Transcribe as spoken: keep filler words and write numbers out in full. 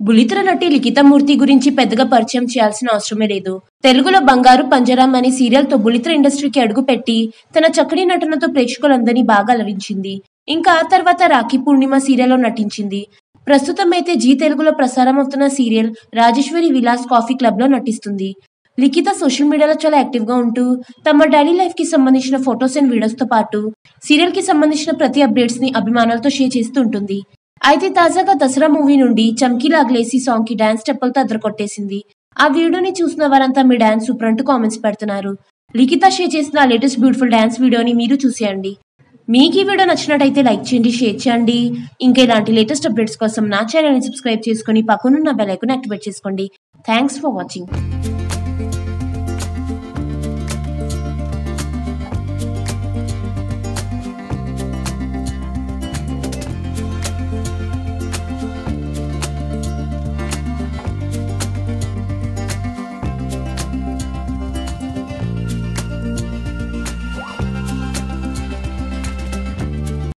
బుల్లితెర నటి లిఖితమూర్తి గురించి పెద్దగా పరిచయం చేయాల్సిన అవసరమే లేదు. తెలుగులో బంగారు పంజరం అనే సీరియల్తో బుల్లితెర ఇండస్ట్రీకి అడుగుపెట్టి తన చక్కని నటనతో ప్రేక్షకులందరినీ బాగా అలరించింది. ఇంకా ఆ తర్వాత రాఖీ పూర్ణిమ సీరియల్లో నటించింది. ప్రస్తుతం అయితే జీ తెలుగులో ప్రసారం అవుతున్న serial Rajeshwari Vilas coffee club లో నటిస్తుంది. లిఖిత సోషల్ మీడియాలో చాలా యాక్టివ్ గా ఉంటూ తమ డైలీ లైఫ్ కి సంబంధించిన ఫొటోస్ అండ్ వీడియోస్ తో పాటు సీరియల్ కి సంబంధించిన ప్రతి అప్డేట్స్ ని అభిమానులతో షేర్ చేస్తూ ఉంటుంది. అయితే తాజాగా దసరా మూవీ నుండి చమ్కీలా అగ్లేసి సాంగ్ కి డాన్స్ స్టెప్పులతో అదరకొట్టేసింది. ఆ వీడియోని చూసిన వారంతా మీ డాన్స్ సూపర్ అంటూ కామెంట్స్ పెడుతున్నారు. లిఖిత షేర్ చేసిన లేటెస్ట్ బ్యూటిఫుల్ డాన్స్ వీడియోని మీరు చూసేయండి. మీకు ఈ వీడియో నచ్చినట్టయితే లైక్ చేయండి, షేర్ చేయండి. ఇంకా ఇలాంటి లేటెస్ట్ అప్డేట్స్ కోసం నా ఛానల్ని సబ్స్క్రైబ్ చేసుకుని పక్కనున్న బెల్ ఐకాన్ యాక్టివేట్ చేసుకోండి. Thanks for watching.